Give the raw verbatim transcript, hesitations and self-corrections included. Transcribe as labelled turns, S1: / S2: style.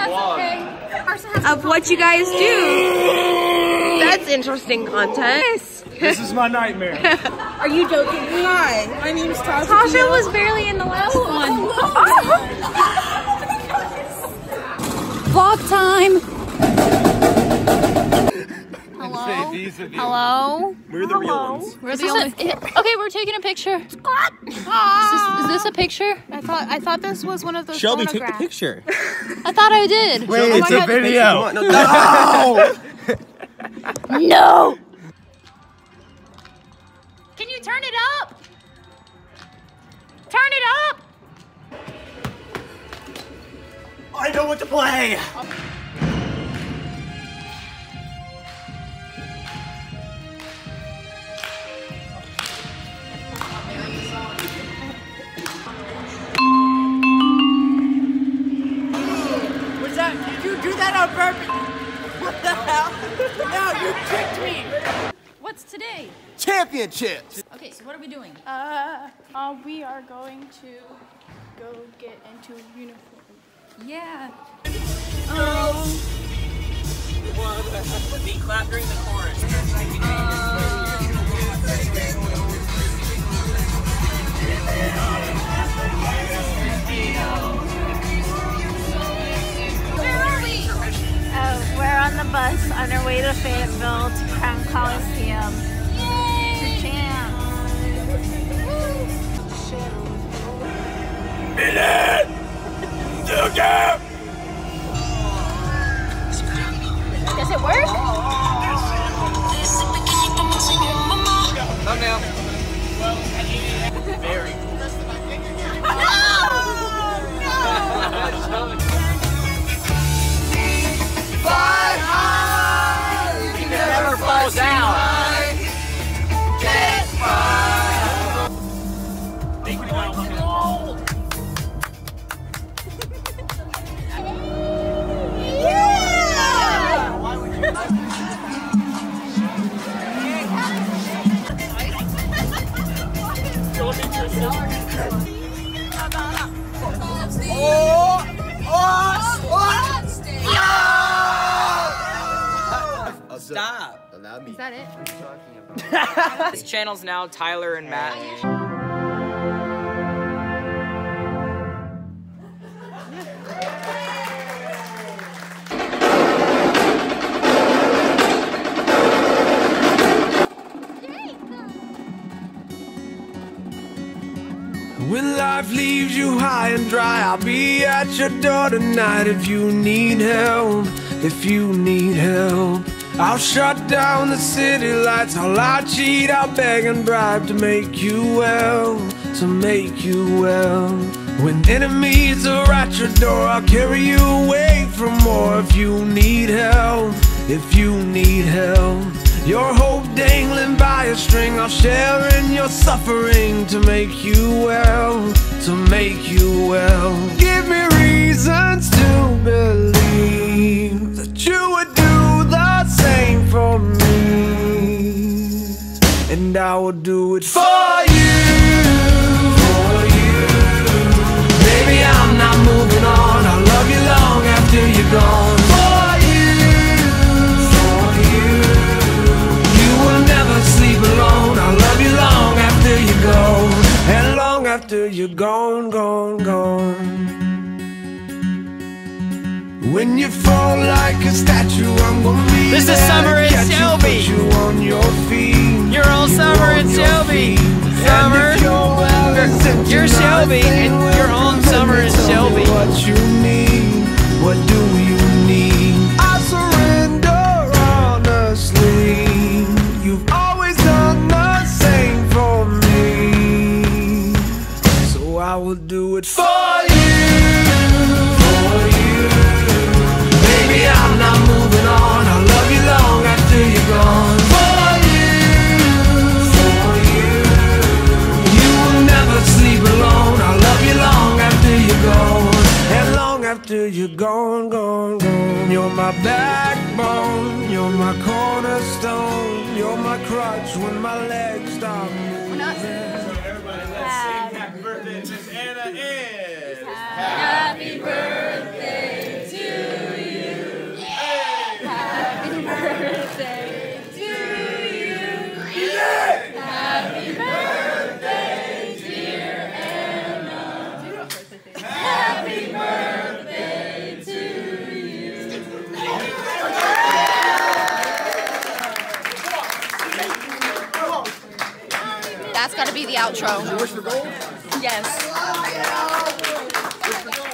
S1: of what you guys do. That's interesting content.
S2: This is my nightmare.
S3: Are you joking? Hi, my name's Tasha.
S1: Tasha was barely in the last one. Vlog time. Hello? Hello?
S2: We're the real ones.
S1: We're the only. A, okay, we're taking a picture. Is this, is this a picture?
S3: I thought I thought this was one of those.
S2: Shelby, take the
S3: phonographs.
S2: picture.
S1: I thought I did.
S2: Wait,
S1: oh
S2: it's a
S1: God.
S2: video. No! No!
S1: No! Can you turn it up? Turn it up!
S2: I know what to play!
S3: Was that? Did you do that on purpose? What the hell? No, you tricked me.
S1: What's today?
S2: Championships!
S1: Okay, so what are we doing?
S3: Uh, uh, we are going to go get into uniform.
S1: Yeah.
S3: Um,
S4: Be clap during the chorus.
S1: Where are we?
S5: Uh, we're on the bus on our way to Fayetteville to Crown Coliseum to jam.
S1: Does it work?
S4: Thumbnail. Very cool.
S2: Fly high!
S4: You never fall down.
S2: Get high!
S4: Thank you, Miles. Stop.
S2: Allow me.
S1: Is that it?
S4: This channel's now Tyler and Matt.
S6: When life leaves you high and dry, I'll be at your door tonight if you need help, if you need help. I'll shut down the city lights, I'll lie, cheat, I'll beg and bribe to make you well, to make you well. When enemies are at your door, I'll carry you away from more if you need help, if you need help. Your hope dangling by a string, I'll share in your suffering to make you well, to make you well. Give me reasons to believe that you would do the same for me, and I will do it for you, for you. Baby, I'm not moving on, I'll love you long after you're gone. For you, for you. You will never sleep alone, I'll love you long after you go, and long after you're gone, gone, gone. When you fall like a statue, I'm gonna be
S4: This is
S6: there
S4: Summer
S6: to
S4: and
S6: catch you,
S4: Shelby.
S6: put you on your feet.
S4: You're all
S6: You
S4: Summer
S6: on
S4: and
S6: your
S4: Shelby.
S6: feet.
S4: Summer,
S6: And if you're well, then
S4: you're
S6: tonight,
S4: Shelby,
S6: say
S4: and
S6: well,
S4: you're on
S6: then
S4: Summer and
S6: tell me
S4: Shelby.
S6: What you need, what do you need? I surrender honestly. You've always done the same for me, so I will do it for you, for you. Baby, I'm not moving on, I'll love you long after you're gone. For you, for you. You will never sleep alone, I'll love you long after you're gone, and long after you're gone, gone, gone. You're my backbone, you're my cornerstone, you're my crutch when my legs stop moving.
S2: Everybody, let's sing happy birthday to Miss Anna and
S1: Happy birthday to That's got to be the outro.
S2: Wish for gold?
S1: Yes.